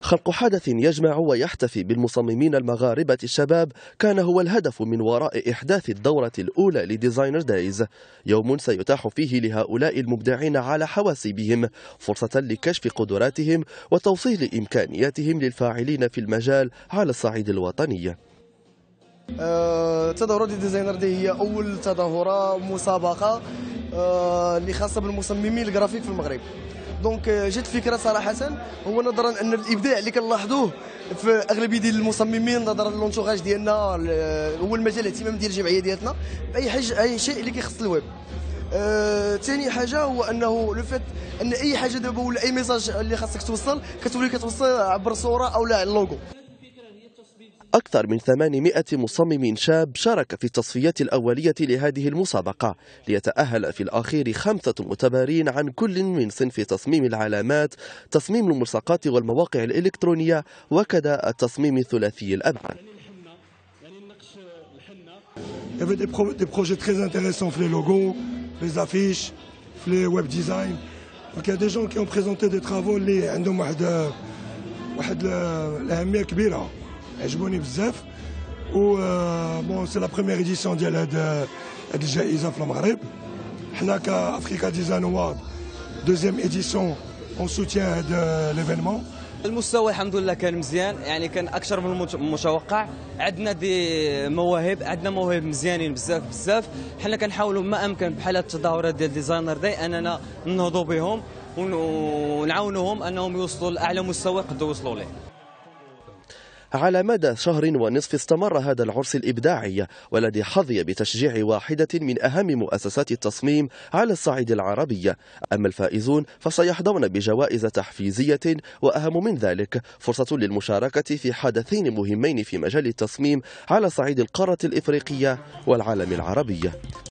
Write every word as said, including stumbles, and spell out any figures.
خلق حدث يجمع ويحتفي بالمصممين المغاربة الشباب كان هو الهدف من وراء إحداث الدورة الأولى لديزاينر دايز، يوم سيتاح فيه لهؤلاء المبدعين على حواسيبهم فرصة لكشف قدراتهم وتوصيل إمكانياتهم للفاعلين في المجال على الصعيد الوطني. أه، تظاهرة ديزاينر دي هي أول تظاهرة مسابقة أه، اللي خاصة بالمصممين الجرافيك في المغرب. دونك جات فكره صراحه، هو نظرا ان الابداع اللي كنلاحظوه في اغلبيه ديال المصممين نظرا للونتوراج ديالنا، هو المجال الاهتمام ديال الجمعيه ديالنا باي حاجه اي شيء اللي كيخص الويب. ثاني أه حاجه هو انه لو فات ان اي حاجه دابا ولا اي ميساج اللي خاصك توصل كتولي كتوصل عبر صوره او لا اللوغو. أكثر من ثمانمائة مصمم شاب شارك في التصفيات الأولية لهذه المسابقة، ليتأهل في الأخير خمسة متبارين عن كل من صنف تصميم العلامات، تصميم الملصقات والمواقع الإلكترونية، وكذا التصميم الثلاثي الأبعاد. Il y avait des, pro des projets très intéressants في les logos, les affiches, في les web design. Donc il y a des gens qui ont présenté des travaux اللي عندهم واحد واحد الأهمية كبيرة. عجبوني بزاف و بون سي لا بروميير ايديسيون ديال هاد هاد الجائزه في المغرب. حنا كافريكا ديزاين وورد دوزيام ايديسيون اون سوتيان هاد ليفينمون. المستوى الحمد لله كان مزيان، يعني كان اكثر من المتوقع. عندنا دي مواهب، عندنا مواهب مزيانين بزاف بزاف. حنا كنحاولوا ما امكن بحال هاد التظاهرات ديال ديزاينر داي اننا ننهضوا بهم ونعاونوهم انهم يوصلوا لاعلى مستوى يقدروا يوصلوا ليه. على مدى شهر ونصف استمر هذا العرس الإبداعي، والذي حظي بتشجيع واحدة من أهم مؤسسات التصميم على الصعيد العربي. أما الفائزون فسيحظون بجوائز تحفيزية، وأهم من ذلك فرصة للمشاركة في حدثين مهمين في مجال التصميم على صعيد القارة الإفريقية والعالم العربي.